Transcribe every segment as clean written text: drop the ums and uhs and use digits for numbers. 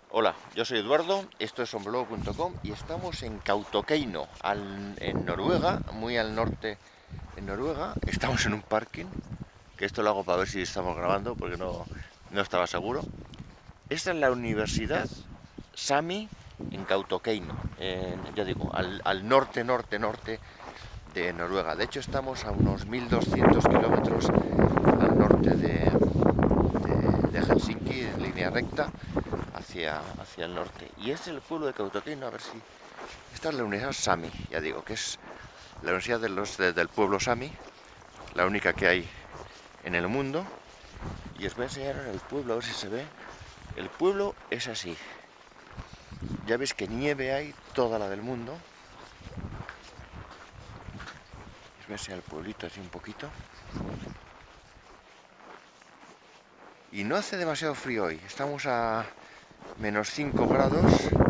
Hola, yo soy Eduardo, esto es onblog.com y estamos en Kautokeino, en Noruega, muy al norte en Noruega. Estamos en un parking, que esto lo hago para ver si estamos grabando, porque no estaba seguro. Esta es la Universidad Sami en Kautokeino, ya digo, al norte, norte, norte de Noruega. De hecho, estamos a unos 1200 kilómetros al norte de Helsinki, en línea recta, hacia el norte. Y es el pueblo de Kautokeino, a ver si... Esta es la Universidad Sami, ya digo, que es la universidad del pueblo Sami, la única que hay en el mundo. Y os voy a enseñar ahora el pueblo, a ver si se ve. El pueblo es así. Ya veis que nieve hay, toda la del mundo. Os voy a enseñar el pueblito así un poquito. Y no hace demasiado frío hoy, estamos a -5 grados,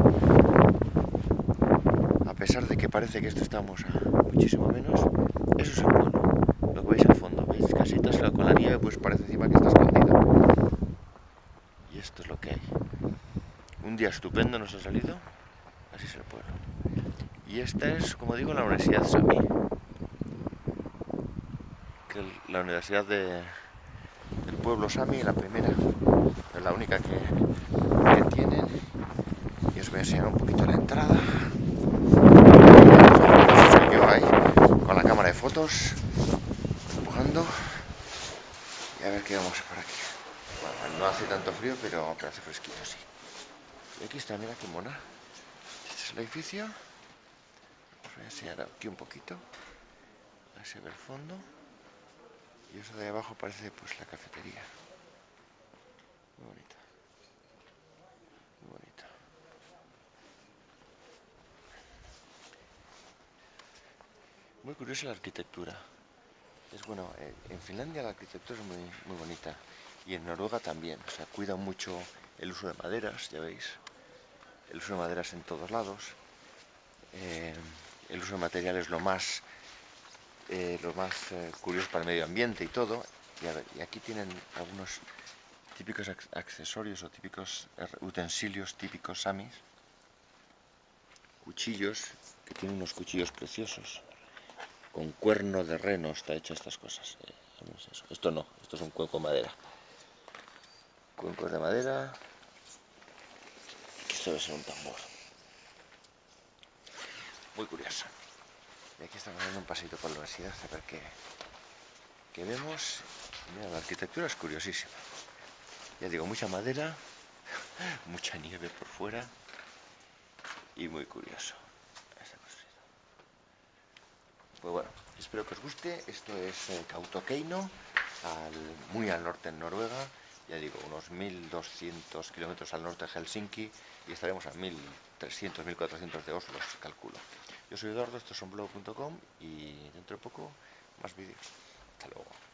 a pesar de que parece que esto estamos a muchísimo menos. Eso es el pueblo, lo que veis al fondo, ¿veis? Casitas con la nieve, pues parece encima que está escondido. Y esto es lo que hay. Un día estupendo nos ha salido, así es el pueblo. Y esta es, como digo, la Universidad Sami, que es la universidad del pueblo Sami, la primera, es la única que tienen. Y os voy a enseñar un poquito la entrada. Soy yo ahí, con la cámara de fotos, empujando. Y a ver qué vamos por aquí. Bueno, no hace tanto frío, pero hace fresquito, sí. Y aquí está, mira qué mona. Este es el edificio. Os voy a enseñar aquí un poquito. Ahí se ve el fondo. Y eso de ahí abajo parece pues la cafetería. Muy bonito. Muy bonito. Muy curiosa la arquitectura. Es bueno, en Finlandia la arquitectura es muy bonita. Y en Noruega también. O sea, cuidan mucho el uso de maderas, ya veis. El uso de maderas en todos lados. Eh, el uso de materiales lo más curioso para el medio ambiente y todo. Y aquí tienen algunos típicos accesorios o típicos utensilios típicos samis. Cuchillos, que tienen unos cuchillos preciosos. Con cuerno de reno está hecha estas cosas. No es eso. Esto no, esto es un cuenco de madera. Cuencos de madera. Esto debe ser un tambor. Muy curioso. Y aquí estamos dando un paseito por la universidad a ver qué vemos. Mira, la arquitectura es curiosísima. Ya digo, mucha madera, mucha nieve por fuera y muy curioso. Pues bueno, espero que os guste. Esto es Kautokeino, muy al norte en Noruega. Ya digo, unos 1200 kilómetros al norte de Helsinki y estaremos a 1300, 1400 de Oslo, calculo. Yo soy Eduardo, esto es onblog.com y dentro de poco más vídeos. Hasta luego.